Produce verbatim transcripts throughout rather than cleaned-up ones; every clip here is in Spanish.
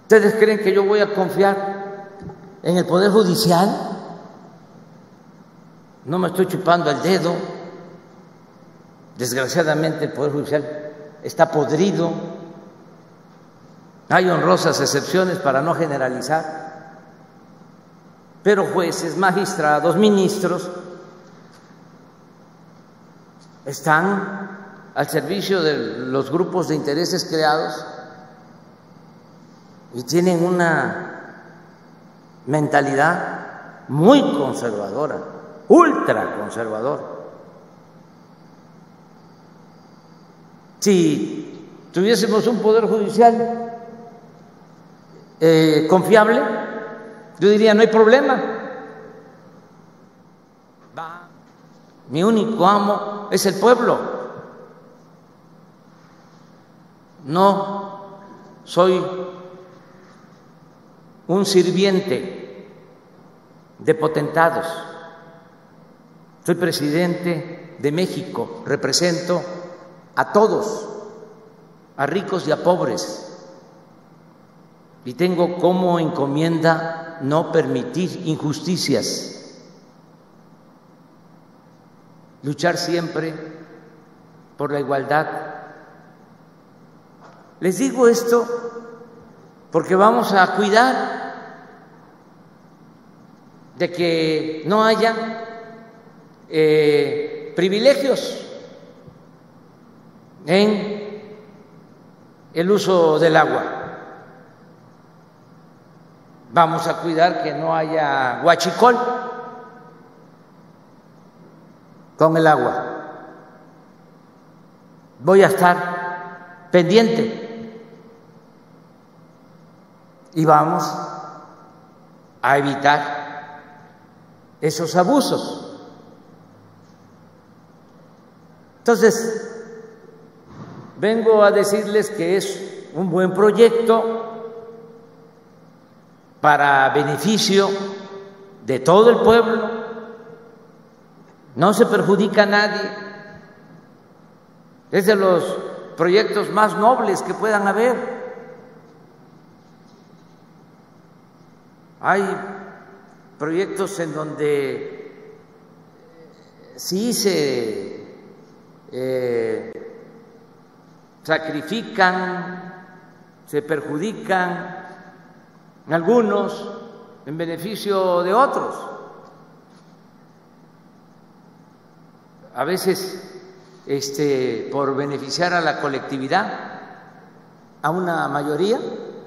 ¿Ustedes creen que yo voy a confiar en el Poder Judicial? No me estoy chupando el dedo. Desgraciadamente el Poder Judicial está podrido. Hay honrosas excepciones para no generalizar, pero jueces, magistrados, ministros están al servicio de los grupos de intereses creados y tienen una mentalidad muy conservadora, ultra conservadora. Si tuviésemos un Poder Judicial eh, confiable, yo diría no hay problema. Mi único amo es el pueblo. No soy un sirviente de potentados. Soy presidente de México, represento a todos, a ricos y a pobres, y tengo como encomienda no permitir injusticias, luchar siempre por la igualdad. Les digo esto porque vamos a cuidar de que no haya eh, privilegios en el uso del agua. Vamos a cuidar que no haya huachicol con el agua. Voy a estar pendiente y vamos a evitar esos abusos. Entonces, vengo a decirles que es un buen proyecto para beneficio de todo el pueblo, no se perjudica a nadie, es de los proyectos más nobles que puedan haber. Hay proyectos en donde sí se eh, sacrifican, se perjudican algunos en beneficio de otros. A veces este, por beneficiar a la colectividad, a una mayoría,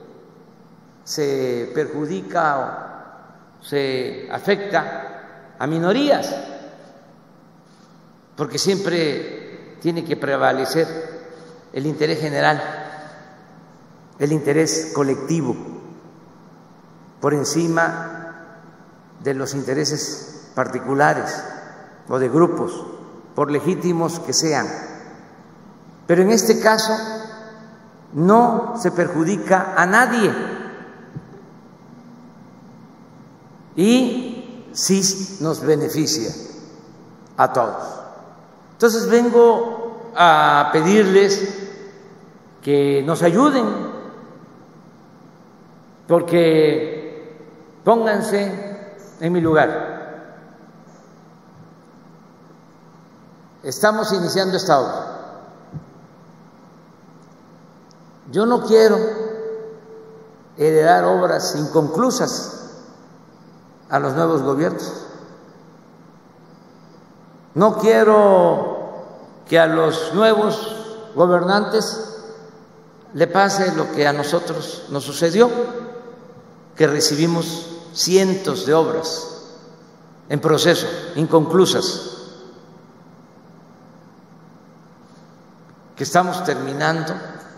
se perjudica o se afecta a minorías, porque siempre tiene que prevalecer el interés general, el interés colectivo, por encima de los intereses particulares o de grupos, por legítimos que sean. Pero en este caso no se perjudica a nadie y sí nos beneficia a todos. Entonces vengo a pedirles que nos ayuden, porque pónganse en mi lugar. Estamos iniciando esta obra. Yo no quiero heredar obras inconclusas a los nuevos gobiernos. No quiero que a los nuevos gobernantes le pase lo que a nosotros nos sucedió, que recibimos cientos de obras en proceso, inconclusas, que estamos terminando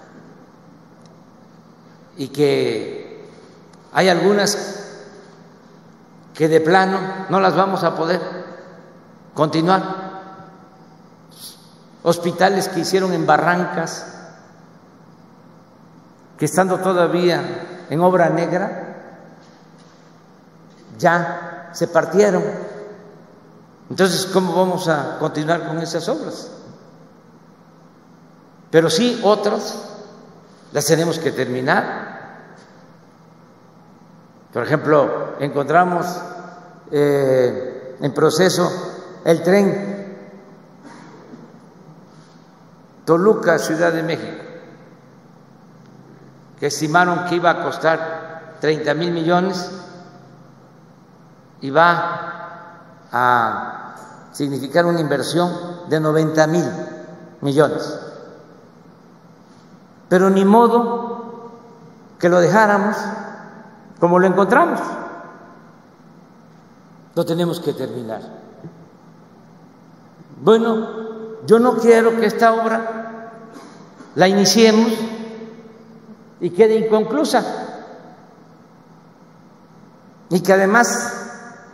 y que hay algunas que de plano no las vamos a poder continuar. Hospitales que hicieron en Barrancas, que estando todavía en obra negra, ya se partieron. Entonces, ¿cómo vamos a continuar con esas obras? Pero sí, otras las tenemos que terminar. Por ejemplo, encontramos eh, en proceso el tren Toluca, Ciudad de México, que estimaron que iba a costar treinta mil millones y va a significar una inversión de noventa mil millones. Pero ni modo que lo dejáramos como lo encontramos. Lo tenemos que terminar. Bueno, yo no quiero que esta obra la iniciemos y quede inconclusa, y que además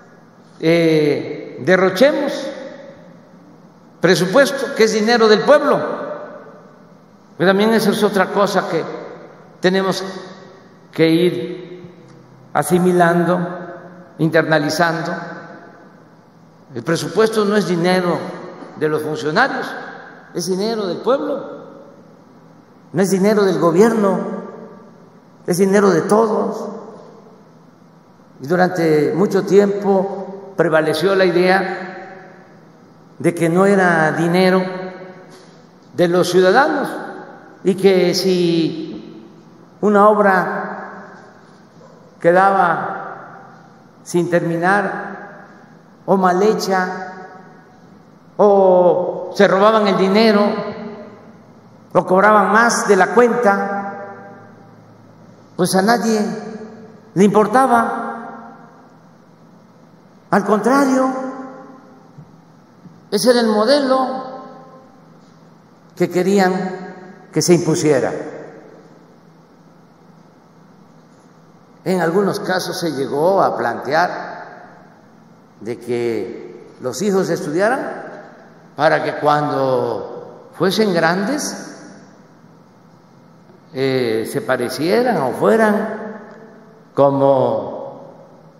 eh, derrochemos presupuesto, que es dinero del pueblo. Pero también eso es otra cosa que tenemos que ir asimilando, internalizando. El presupuesto no es dinero de los funcionarios, es dinero del pueblo, no es dinero del gobierno, es dinero de todos. Y durante mucho tiempo prevaleció la idea de que no era dinero de los ciudadanos y que si una obra quedaba sin terminar o mal hecha, o se robaban el dinero, o cobraban más de la cuenta, pues a nadie le importaba. Al contrario, ese era el modelo que querían que se impusiera. En algunos casos se llegó a plantear de que los hijos estudiaran para que cuando fuesen grandes eh, se parecieran o fueran como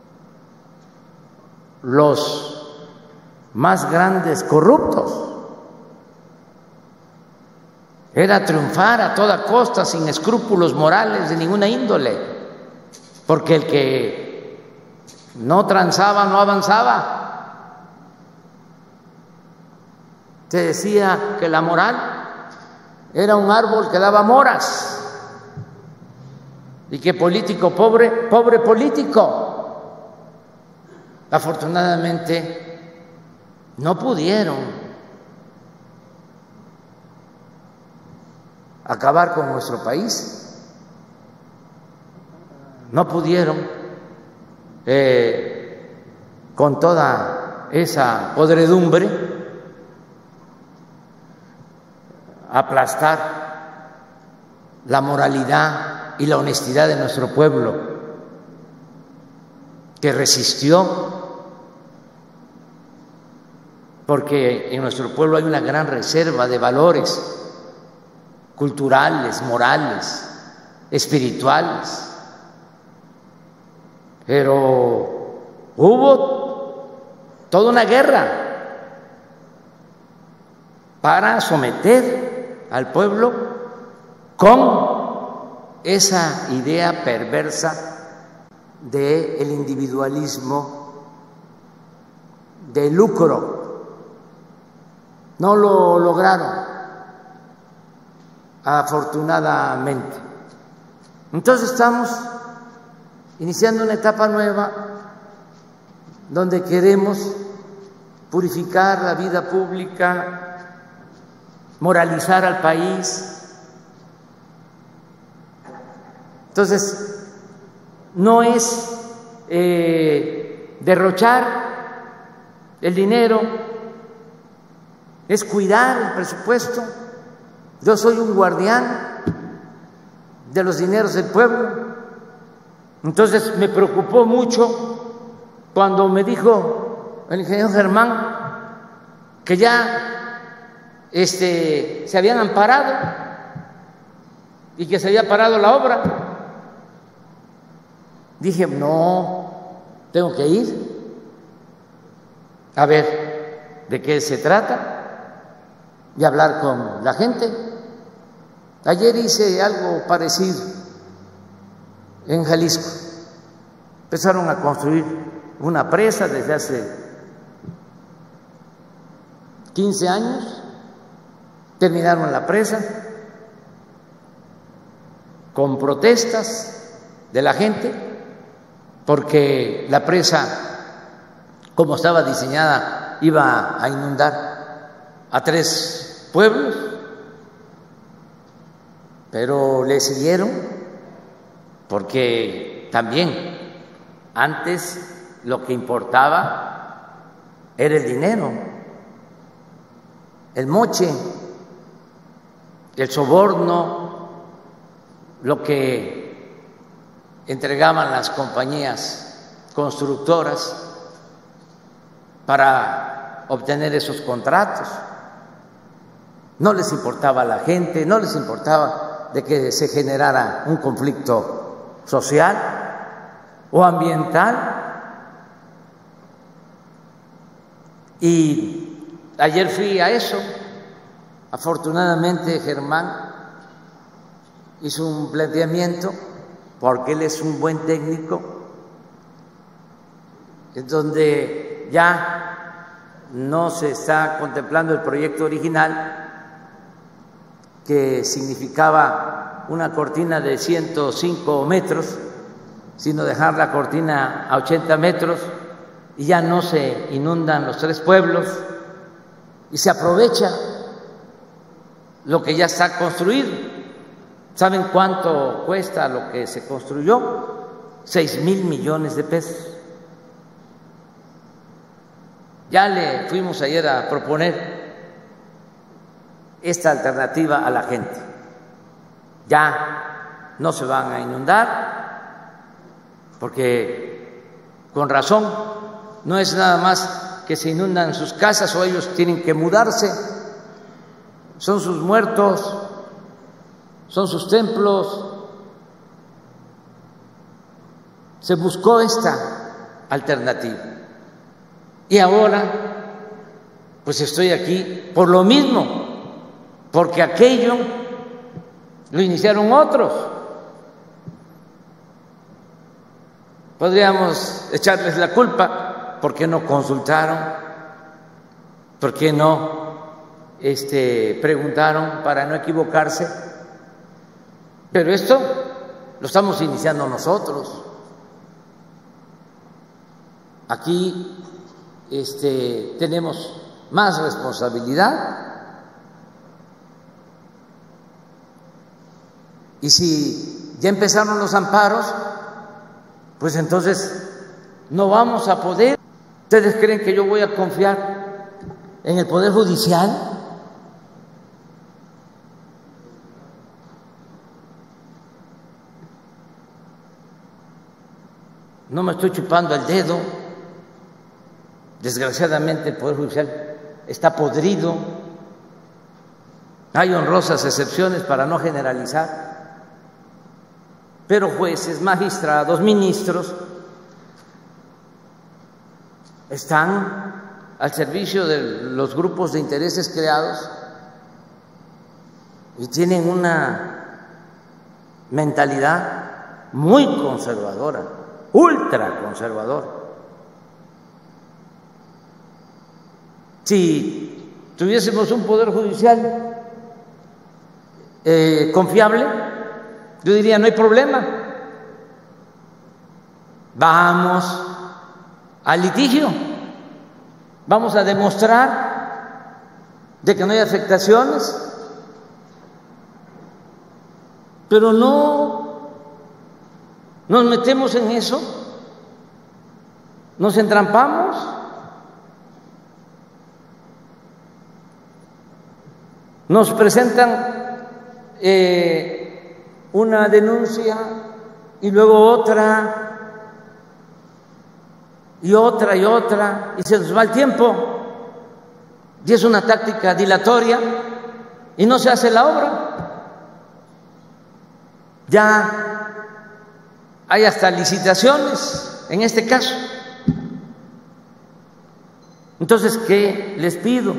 los más grandes corruptos. Era triunfar a toda costa, sin escrúpulos morales de ninguna índole, porque el que no transaba no avanzaba. Se decía que la moral era un árbol que daba moras y que político pobre, pobre político. Afortunadamente no pudieron acabar con nuestro país, no pudieron eh, con toda esa podredumbre aplastar la moralidad y la honestidad de nuestro pueblo, que resistió, porque en nuestro pueblo hay una gran reserva de valores culturales, morales, espirituales, pero hubo toda una guerra para someter al pueblo con esa idea perversa del individualismo, de lucro. No lo lograron, afortunadamente. Entonces estamos iniciando una etapa nueva donde queremos purificar la vida pública, moralizar al país. Entonces, no es eh, derrochar el dinero, es cuidar el presupuesto. Yo soy un guardián de los dineros del pueblo. Entonces me preocupó mucho cuando me dijo el ingeniero Germán que ya este, se habían amparado y que se había parado la obra. Dije, no, tengo que ir a ver de qué se trata y hablar con la gente. Ayer hice algo parecido en Jalisco. Empezaron a construir una presa desde hace quince años, terminaron la presa con protestas de la gente, porque la presa, como estaba diseñada, iba a inundar a tres pueblos, pero le siguieron, porque también antes lo que importaba era el dinero, el moche, el soborno, lo que entregaban las compañías constructoras para obtener esos contratos. No les importaba a la gente, no les importaba de que se generara un conflicto social o ambiental. Y ayer fui a eso. Afortunadamente Germán hizo un planteamiento, porque él es un buen técnico, en donde ya no se está contemplando el proyecto original, que significaba una cortina de ciento cinco metros, sino dejar la cortina a ochenta metros, y ya no se inundan los tres pueblos y se aprovecha lo que ya está construido. ¿Saben cuánto cuesta lo que se construyó? Seis mil millones de pesos. Ya le fuimos ayer a proponer esta alternativa a la gente. Ya no se van a inundar, porque con razón no es nada más que se inundan sus casas o ellos tienen que mudarse, son sus muertos, son sus templos. Se buscó esta alternativa y ahora pues estoy aquí por lo mismo, porque aquello lo iniciaron otros. Podríamos echarles la culpa porque no consultaron, porque no este, preguntaron para no equivocarse, pero esto lo estamos iniciando nosotros. Aquí este, tenemos más responsabilidad, y si ya empezaron los amparos, pues entonces no vamos a poder. ¿Ustedes creen que yo voy a confiar en el Poder Judicial? No me estoy chupando el dedo. Desgraciadamente el Poder Judicial está podrido. Hay honrosas excepciones para no generalizar, pero jueces, magistrados, ministros están al servicio de los grupos de intereses creados y tienen una mentalidad muy conservadora, ultra conservadora. Si tuviésemos un Poder Judicial eh, confiable, yo diría, no hay problema, vamos al litigio, vamos a demostrar de que no hay afectaciones, pero no nos metemos en eso, nos entrampamos. Nos presentan eh, una denuncia y luego otra y otra y otra, y se nos va el tiempo, y es una táctica dilatoria y no se hace la obra. Ya hay hasta licitaciones en este caso. Entonces, ¿qué les pido?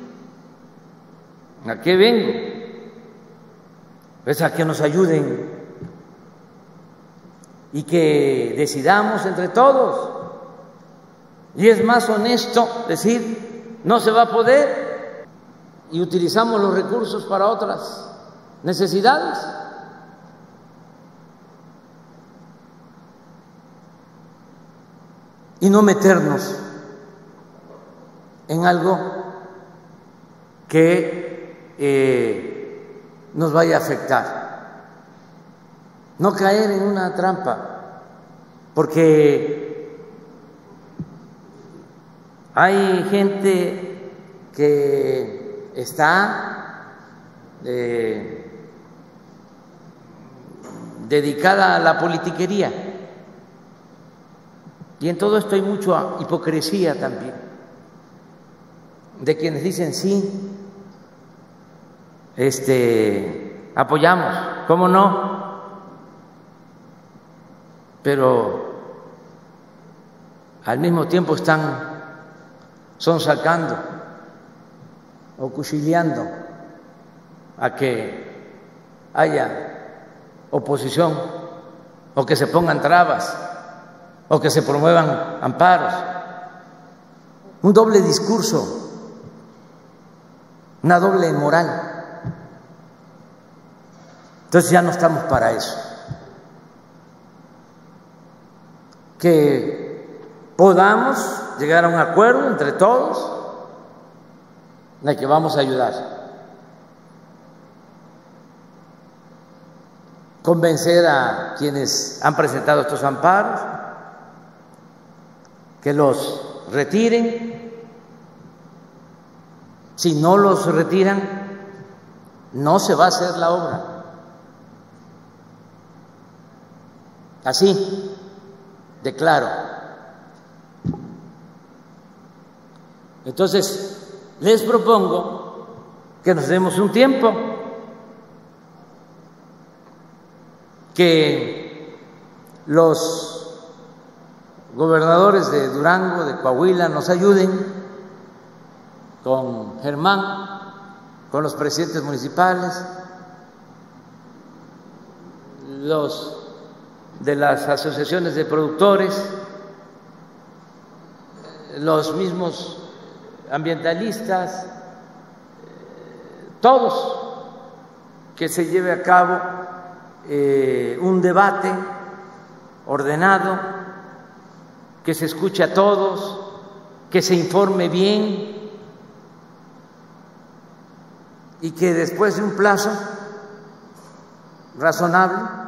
¿A qué vengo? Pues a que nos ayuden y que decidamos entre todos. Y es más honesto decir, no se va a poder, y utilizamos los recursos para otras necesidades. Y no meternos en algo que eh, nos vaya a afectar. No caer en una trampa, porque hay gente que está eh, dedicada a la politiquería, y en todo esto hay mucha hipocresía también, de quienes dicen sí, este, apoyamos, ¿cómo no? Pero al mismo tiempo están sonsacando o cuchilleando a que haya oposición o que se pongan trabas o que se promuevan amparos. Un doble discurso, una doble moral. Entonces ya no estamos para eso. Que podamos llegar a un acuerdo entre todos en el que vamos a ayudar, convencer a quienes han presentado estos amparos que los retiren. Si no los retiran, no se va a hacer la obra. Así de claro. Entonces, les propongo que nos demos un tiempo, que los gobernadores de Durango, de Coahuila, nos ayuden con Germán, con los presidentes municipales, los de las asociaciones de productores, los mismos ambientalistas, todos, que se lleve a cabo eh, un debate ordenado, que se escuche a todos, que se informe bien y que después de un plazo razonable